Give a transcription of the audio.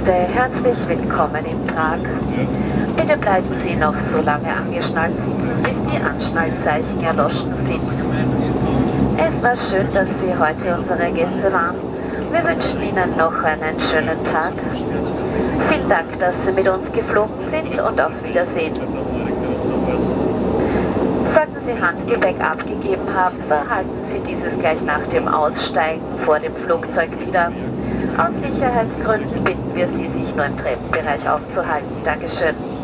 Gäste, herzlich willkommen im Prag. Bitte bleiben Sie noch so lange angeschnallt sitzen, bis die Anschnallzeichen erloschen sind. Es war schön, dass Sie heute unsere Gäste waren. Wir wünschen Ihnen noch einen schönen Tag. Vielen Dank, dass Sie mit uns geflogen sind und auf Wiedersehen. Sollten Sie Handgepäck abgegeben haben, so erhalten Sie dieses gleich nach dem Aussteigen vor dem Flugzeug wieder. Aus Sicherheitsgründen bitten wir Sie, sich nur im Treppenbereich aufzuhalten. Dankeschön.